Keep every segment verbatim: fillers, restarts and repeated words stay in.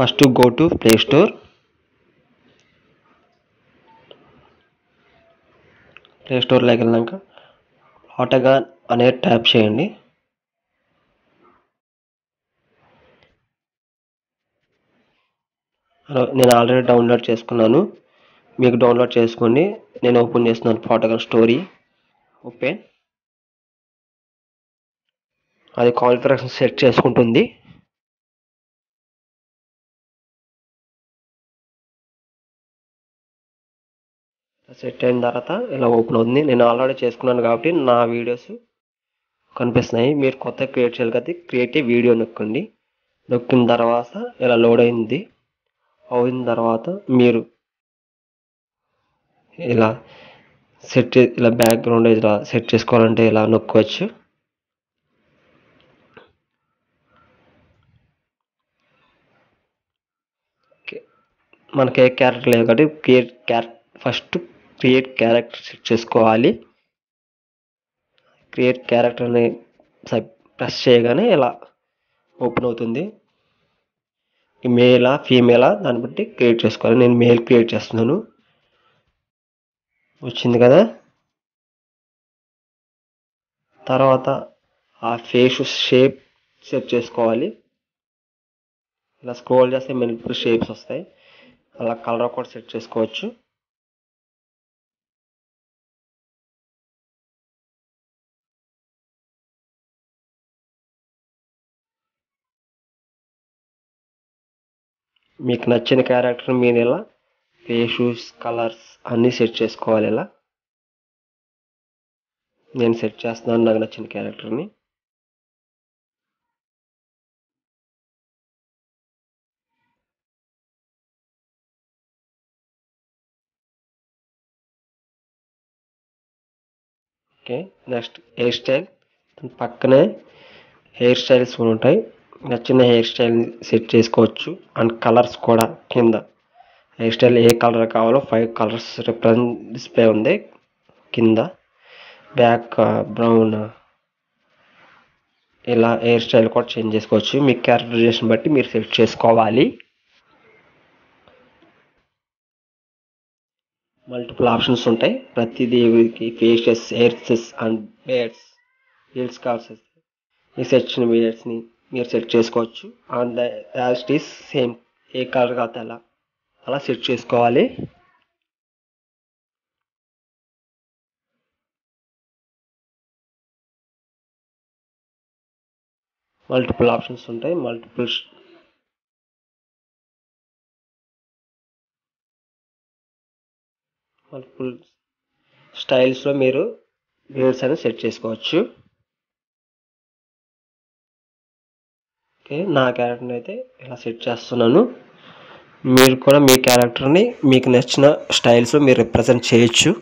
First go to play store. Play స్టోర్లోకి వెళ్ళాక Plotagon అనేది ట్యాప్ చేయండి. నేను ఆల్రెడీ డౌన్లోడ్ చేసుకున్నాను, మీకు డౌన్లోడ్ చేసుకోండి. నేను ఓపెన్ చేస్తున్నాను ఆటోగాన్ స్టోరీ. ఓపెన్. అది కాన్ఫిగరేషన్ సెట్ చేసుకుంటుంది. సెట్ అయిన తర్వాత ఇలా ఓపెన్ అవుతుంది. నేను ఆల్రెడీ చేసుకున్నాను కాబట్టి నా వీడియోస్ కనిపిస్తున్నాయి. మీరు కొత్త క్రియేట్ చేయాలి కదా, క్రియేట్ వీడియో నొక్కండి. నొక్కిన తర్వాత ఇలా లోడ్ అయింది. అయిన తర్వాత మీరు ఇలా సెట్ ఇలా బ్యాక్గ్రౌండ్ ఇలా సెట్ చేసుకోవాలంటే ఇలా నొక్కోవచ్చు. మనకి ఏ క్యారెక్టర్ లేదు కాబట్టి create character first create character set చేసుకోవాలి. క్రియేట్ క్యారెక్టర్ని ప్రెస్ చేయగానే ఇలా ఓపెన్ అవుతుంది. మేలా ఫీమేలా దాన్ని బట్టి క్రియేట్ చేసుకోవాలి. నేను మేల్ క్రియేట్ చేస్తున్నాను. వచ్చింది కదా. తర్వాత ఆ ఫేస్ షేప్ సెట్ చేసుకోవాలి. ఇలా స్క్రోల్ చేస్తే మల్టిపుల్ షేప్స్ వస్తాయి. అలా కలర్ కూడా సెట్ చేసుకోవచ్చు. మీకు నచ్చిన క్యారెక్టర్ మీరు ఇలా ఫేస్ కలర్స్ అన్నీ సెట్ చేసుకోవాలి. ఇలా నేను సెట్ చేస్తున్నాను నాకు నచ్చిన క్యారెక్టర్ని. Okay, next hair style. పక్కనే హెయిర్ స్టైల్స్ ఉంటాయి. నచ్చిన హెయిర్ స్టైల్ని సెట్ చేసుకోవచ్చు. అండ్ కలర్స్ కూడా కింద హెయిర్ స్టైల్ ఏ కలర్ కావాలో ఫైవ్ కలర్స్ రిప్రజెంట్ డిస్ప్లే ఉంది కింద. బ్లాక్, బ్రౌన్ ఇలా హెయిర్ స్టైల్ కూడా చేంజ్ చేసుకోవచ్చు. మీ క్యారెక్టరైజేషన్ బట్టి మీరు సెట్ చేసుకోవాలి. మల్టిపుల్ ఆప్షన్స్ ఉంటాయి ప్రతిదీ. Faces, hairs and beards hairs కావాల్సి మీ సెక్షన్ బేర్డ్స్ని మీరు సెట్ చేసుకోవచ్చు. అండ్ యాజ్ ఈస్ సేమ్ ఏ కలర్ కావాలి అలా అలా సెట్ చేసుకోవాలి. మల్టిపుల్ ఆప్షన్స్ ఉంటాయి. మల్టిపుల్ మల్టిపుల్ స్టైల్స్లో మీరు బేర్డ్స్ అనేది సెట్ చేసుకోవచ్చు. ఓకే, నా క్యారెక్టర్ని అయితే ఇలా సెట్ చేస్తున్నాను. మీరు కూడా మీ క్యారెక్టర్ని మీకు నచ్చిన స్టైల్స్లో మీరు రిప్రజెంట్ చేయొచ్చు.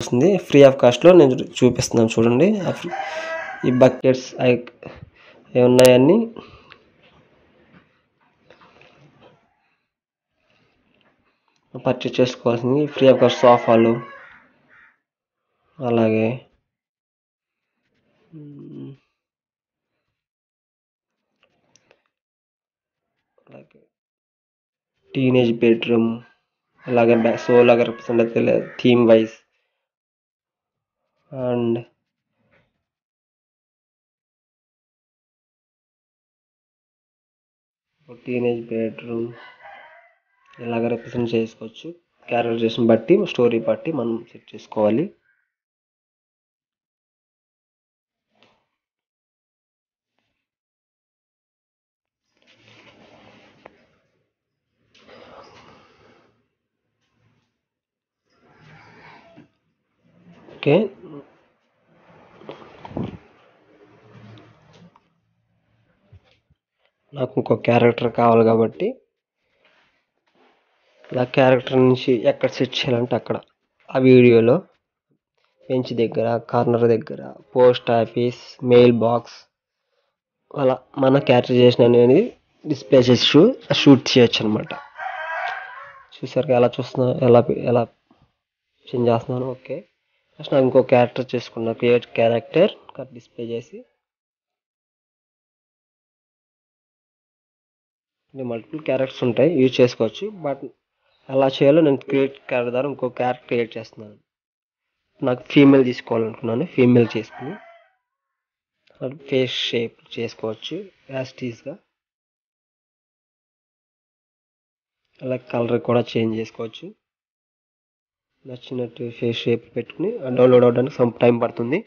వచ్చేసింది. ఫ్రీ ఆఫ్ కాస్ట్లో నేను చూపిస్తున్నాను చూడండి. ఈ బకెట్స్ అవి ఉన్నాయన్నీ పర్చేస్ చేసుకోవాల్సింది. ఫ్రీ ఆఫ్ కాస్ట్ సోఫాలు, అలాగే అలాగే టీనేజ్ బెడ్రూమ్, అలాగే సోలాగా రిప్రజెంట్ అయితే theme wise and teenage bedroom ఇలాగ రిప్రజెంట్ చేసుకోవచ్చు. క్యారెక్టరైజేషన్ బట్టి స్టోరీ బట్టి మనం సెట్ చేసుకోవాలి. ఓకే, నాకు ఇంకో క్యారెక్టర్ కావాలి కాబట్టి ఆ క్యారెక్టర్ నుంచి ఎక్కడ సెట్ చేయాలంటే అక్కడ ఆ వీడియోలో బెంచ్ దగ్గర, కార్నర్ దగ్గర, పోస్ట్ ఆఫీస్, మెయిల్ బాక్స్ అలా మన క్యారెక్టరైజేషన్ అనేది డిస్ప్లే చేసి షూట్ చేయొచ్చు అనమాట. చూసారు ఎలా చూస్తున్నా ఎలా ఎలా చేంజ్ చేస్తున్నాను. ఓకే, ఫస్ట్ నాకు ఇంకో క్యారెక్టర్ చేసుకున్నా. క్రియేట్ క్యారెక్టర్ డిస్ప్లే చేసి మల్టిపుల్ క్యారెక్టర్స్ ఉంటాయి, యూజ్ చేసుకోవచ్చు. బట్ ఎలా చేయాలో నేను క్రియేట్ క్యారెక్టర్ ద్వారా ఇంకో క్యారెక్టర్ క్రియేట్ చేస్తున్నాను. నాకు ఫీమేల్ తీసుకోవాలనుకున్నాను. ఫీమేల్ చేసుకుని ఫేస్ షేప్ చేసుకోవచ్చు యాస్టీస్గా. అలా కలర్ కూడా చేంజ్ చేసుకోవచ్చు. నచ్చినట్టు ఫేస్ షేప్ పెట్టుకుని డౌన్లోడ్ అవ్వడానికి సమ్ టైం పడుతుంది.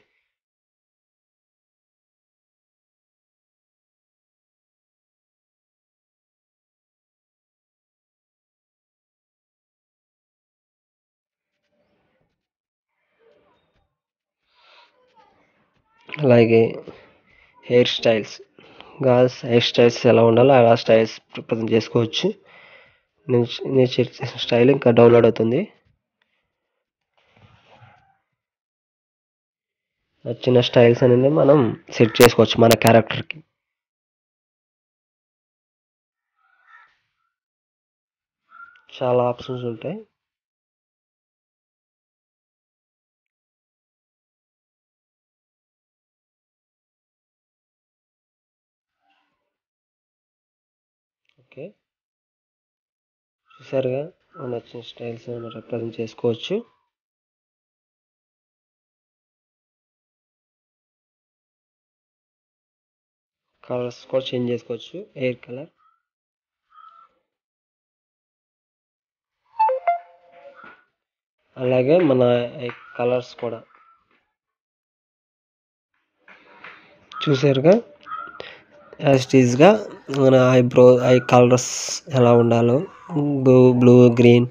అలాగే hair styles, girls hair styles ఎలా ఉండాలో అలా స్టైల్స్ ప్రజెంట్ చేసుకోవచ్చు. నేను నేను సెట్ చేసిన స్టైల్ ఇంకా డౌన్లోడ్ అవుతుంది. నచ్చిన స్టైల్స్ అనేది మనం సెట్ చేసుకోవచ్చు మన క్యారెక్టర్కి. చాలా ఆప్షన్స్ ఉంటాయి. ఓకే, చూసారుగా నచ్చిన స్టైల్స్ రిప్రజెంట్ చేసుకోవచ్చు. కలర్స్ కూడా చేంజ్ చేసుకోవచ్చు. హెయిర్ కలర్, అలాగే మన కలర్స్ కూడా చూసారుగా. యాజ్ ఇట్ ఈస్గా మన ఐబ్రో ఐ కలర్స్ ఎలా ఉండాలో బ్లూ బ్లూ గ్రీన్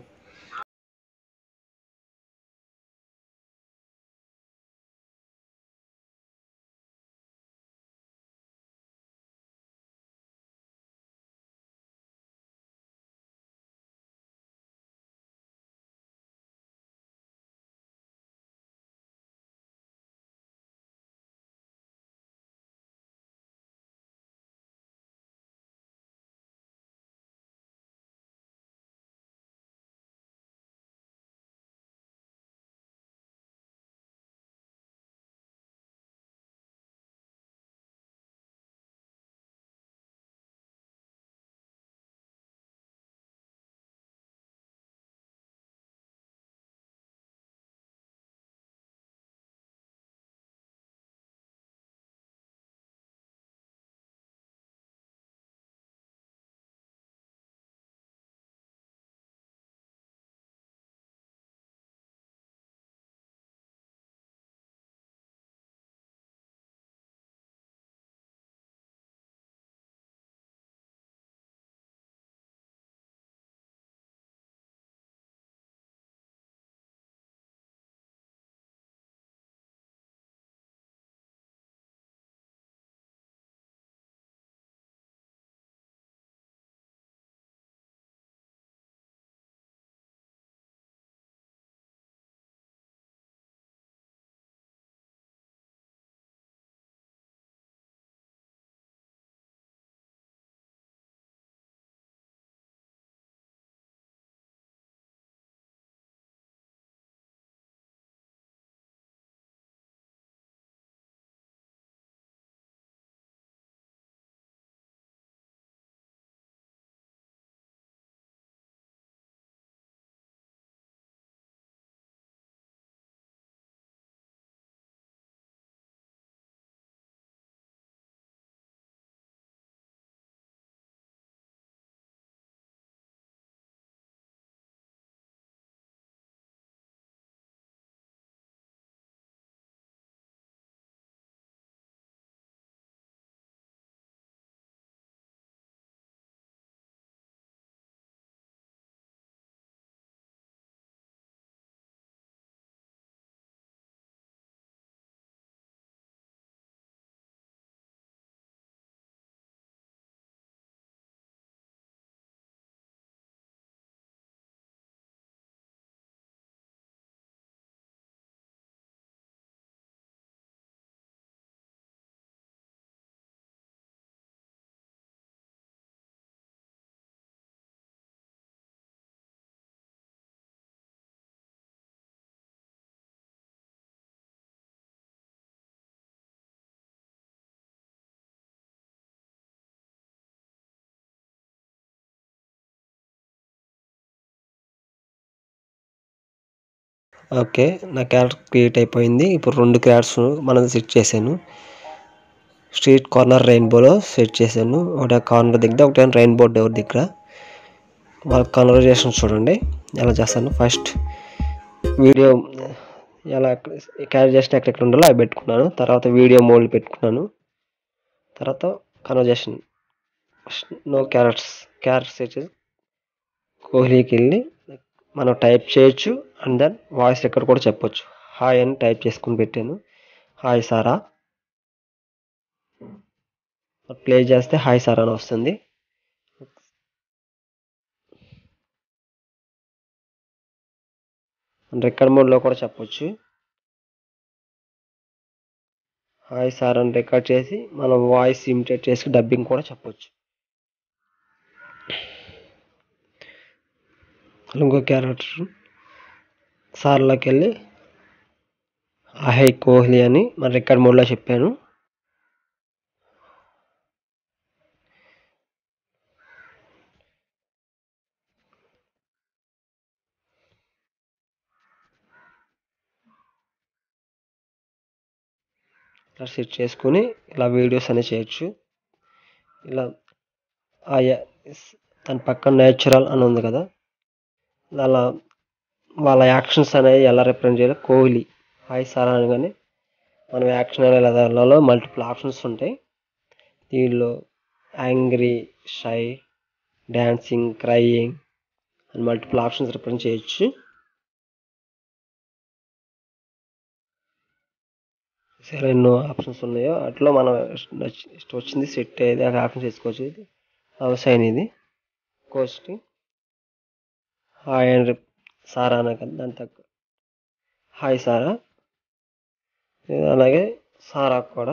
ఓకే, నా క్యారెక్టర్ క్రియేట్ అయిపోయింది. ఇప్పుడు రెండు క్యారెక్టర్స్ మనం సెట్ చేశాను. స్ట్రీట్ కార్నర్ రెయిన్బోలో సెట్ చేశాను. ఒకటి కార్నర్ దగ్గర, ఒకటి రెయిన్బో డోర్ దగ్గర. వాళ్ళ కన్వర్జేషన్ చూడండి ఎలా చేస్తాను. ఫస్ట్ వీడియో ఎలా క్యారెక్టరేషన్ ఎక్కడెక్కడ ఉండాలో అవి పెట్టుకున్నాను. తర్వాత వీడియో మోడ్ పెట్టుకున్నాను. తర్వాత కన్వర్జేషన్ నో క్యారెక్టర్స్ క్యారెక్టర్స్ వచ్చేసి కోహ్లీకి వెళ్ళి మనం టైప్ చేయొచ్చు. అండ్ దెన్ వాయిస్ రికార్డ్ కూడా చెప్పొచ్చు. హాయ్ అని టైప్ చేసుకుని పెట్టాను. హాయ్ సారా ప్లే చేస్తే హాయ్ సారా అని వస్తుంది. రికార్డ్ మోడ్లో కూడా చెప్పొచ్చు. హాయ్ సార్ అని రికార్డ్ చేసి మనం వాయిస్ ఇమిటేట్ చేసి డబ్బింగ్ కూడా చెప్పొచ్చు. ఇంకో క్యారెక్టర్ సార్లోకి వెళ్ళి హాయ్ కోహ్లీ అని మన రికార్డ్ మోడ్లో చెప్పాను. ఇలా సెట్ చేసుకుని ఇలా వీడియోస్ అనేవి చేయొచ్చు. ఇలా తన పక్కన నేచురల్ అని ఉంది కదా, అలా వాళ్ళ యాక్షన్స్ అనేవి ఎలా రిప్రజెంట్ చేయాలి. కోహ్లీ హాయ్ సారా అనగానే మనం యాక్షన్ ఎలా వెళ్ళాలో మల్టిపుల్ ఆప్షన్స్ ఉంటాయి. దీనిలో యాంగ్రీ, షై, డ్యాన్సింగ్, క్రయింగ్ అని మల్టిపుల్ ఆప్షన్స్ రిప్రజెంట్ చేయొచ్చు. సరే ఎన్నో ఆప్షన్స్ ఉన్నాయో అట్లా మనం ఇష్టం వచ్చింది సెట్ అయ్యేది ఆ ఆప్షన్ చేసుకోవచ్చు. ఇది వ్యవసాయం, ఇది కోస్ట్ హాయ్ అండ్ సారా అనగా దాని తక్కువ హాయ్ సారా. అలాగే సారా కూడా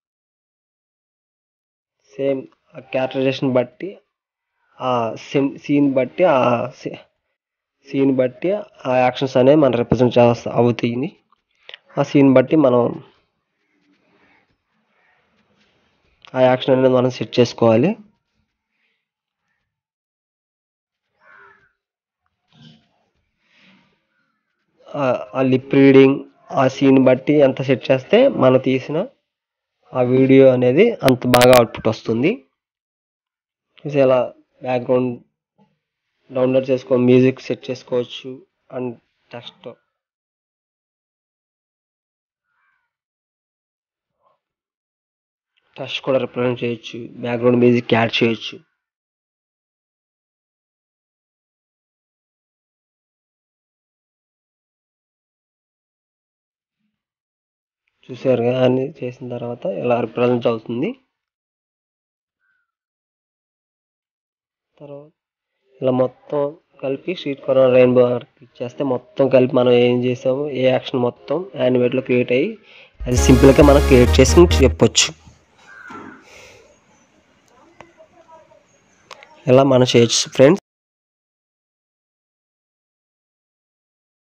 సేమ్ ఆ క్యారెక్టరైజేషన్ బట్టి ఆ సిమ్ సీన్ బట్టి ఆ సీన్ బట్టి ఆ యాక్షన్స్ అనేవి మనం రిప్రజెంట్ చేస్తా అవుతాయి. ఆ సీన్ బట్టి మనం ఆ యాక్షన్ అనేది మనం సెట్ చేసుకోవాలి. ఆ లిప్ రీడింగ్ ఆ సీన్ బట్టి ఎంత సెట్ చేస్తే మనం తీసిన ఆ వీడియో అనేది అంత బాగా అవుట్పుట్ వస్తుంది. ఇలా బ్యాక్గ్రౌండ్ డౌన్లోడ్ చేసుకో మ్యూజిక్ సెట్ చేసుకోవచ్చు. అండ్ టెక్స్ట్ టెక్స్ట్ కూడా రిప్రజెంట్ చేయొచ్చు. బ్యాక్గ్రౌండ్ మ్యూజిక్ యాడ్ చేయొచ్చు. చూసారు కదా, అన్ని చేసిన తర్వాత ఇలా రిప్రజెంట్ అవుతుంది. తర్వాత ఇలా మొత్తం కలిపి స్ట్రీట్ కార్నర్ రెయిన్బో చేస్తే మొత్తం కలిపి మనం ఏం చేసాము ఏ యాక్షన్ మొత్తం యానిమేట్లో క్రియేట్ అయ్యి అది సింపుల్గా మనం క్రియేట్ చేసుకుని చెప్పొచ్చు. ఇలా మనం చేయొచ్చు ఫ్రెండ్స్.